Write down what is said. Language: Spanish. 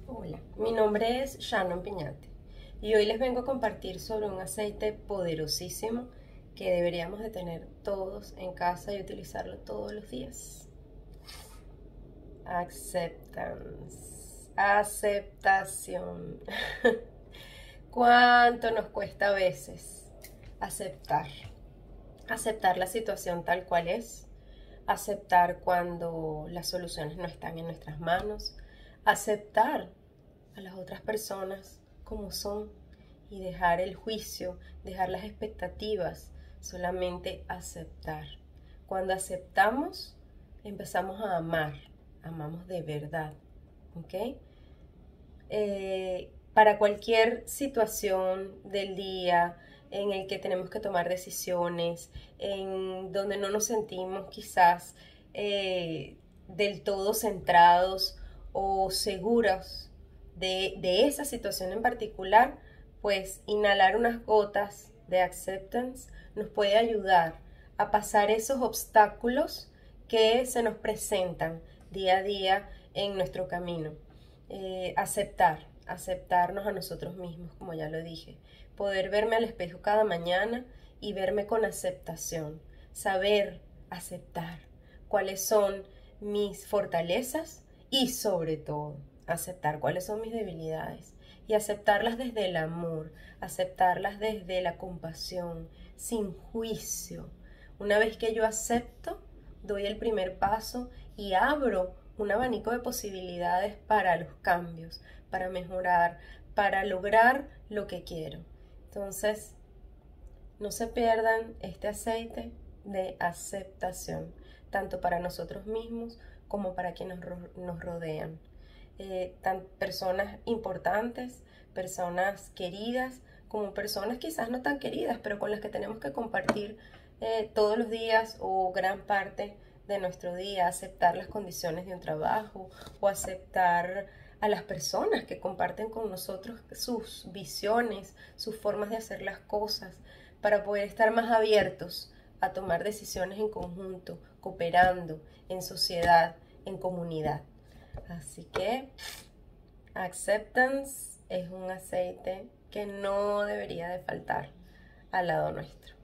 Hola, mi nombre es Shannon Piñate y hoy les vengo a compartir sobre un aceite poderosísimo que deberíamos de tener todos en casa y utilizarlo todos los días. Acceptance, aceptación. ¿Cuánto nos cuesta a veces aceptar? Aceptar la situación tal cual es, aceptar cuando las soluciones no están en nuestras manos, aceptar a las otras personas como son y dejar el juicio, dejar las expectativas, solamente aceptar. Cuando aceptamos, empezamos a amar, amamos de verdad, ¿ok? Para cualquier situación del día en el que tenemos que tomar decisiones, en donde no nos sentimos quizás del todo centrados o seguros de esa situación en particular, pues inhalar unas gotas de acceptance nos puede ayudar a pasar esos obstáculos que se nos presentan día a día en nuestro camino. Aceptarnos a nosotros mismos, como ya lo dije, poder verme al espejo cada mañana y verme con aceptación, saber aceptar cuáles son mis fortalezas y sobre todo aceptar cuáles son mis debilidades y aceptarlas desde el amor, aceptarlas desde la compasión, sin juicio. Una vez que yo acepto, doy el primer paso y abro un abanico de posibilidades para los cambios, para mejorar, para lograr lo que quiero. Entonces, no se pierdan este aceite de aceptación, tanto para nosotros mismos como para quienes nos rodean. Personas importantes, personas queridas, como personas quizás no tan queridas, pero con las que tenemos que compartir todos los días o gran parte de nuestro día, aceptar las condiciones de un trabajo o aceptar a las personas que comparten con nosotros sus visiones, sus formas de hacer las cosas, para poder estar más abiertos a tomar decisiones en conjunto, cooperando, en sociedad, en comunidad. Así que Acceptance es un aceite que no debería de faltar al lado nuestro.